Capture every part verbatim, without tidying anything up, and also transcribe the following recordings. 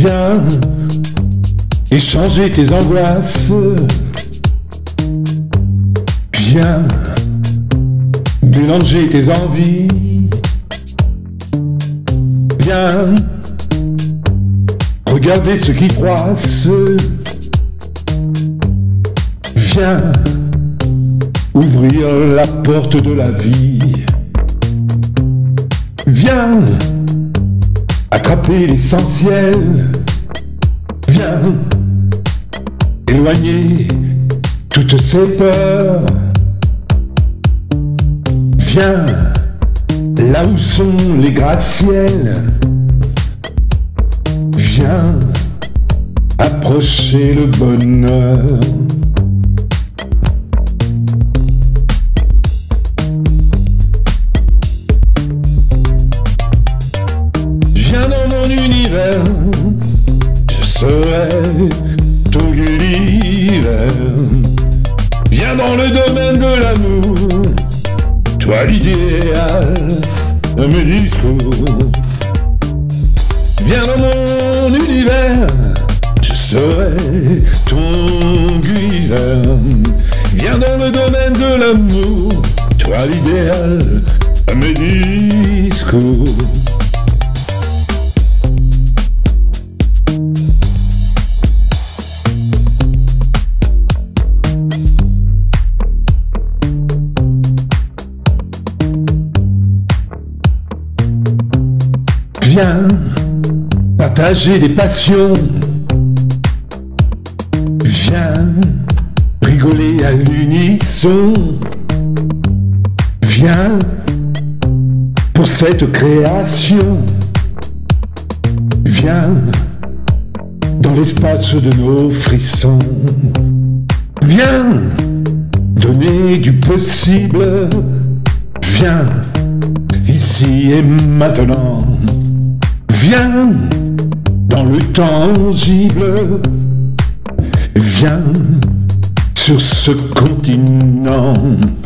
Viens échanger tes angoisses. Viens mélanger tes envies. Viens regarder ce qui froisse. Viens ouvrir la porte de la vie. Viens attraper l'essentiel. Viens éloigner toutes ces peurs. Viens là où sont les gratte-ciels. Viens approcher le bonheur. Viens dans mon univers, je serai ton Gulliver. Viens dans le domaine de l'amour, toi l'idéal de mes discours. Viens dans mon univers, je serai ton Gulliver. Viens dans le domaine de l'amour, toi l'idéal de mes discours. Viens partager des passions. Viens rigoler à l'unisson. Viens pour cette création. Viens dans l'espace de nos frissons. Viens donner du possible. Viens ici et maintenant. Viens dans le tangible. Viens sur ce continent.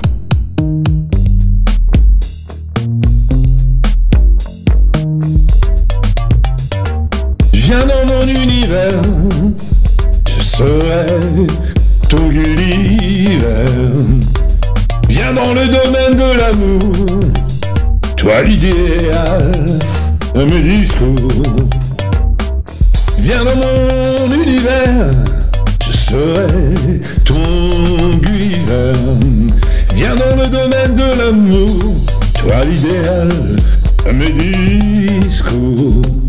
Viens dans mon univers, je serai ton Gulliver. Viens dans le domaine de l'amour, toi l'idéal de mes discours. Viens dans mon univers, je serai ton Gulliver. Viens dans le domaine de l'amour, toi l'idéal de mes discours.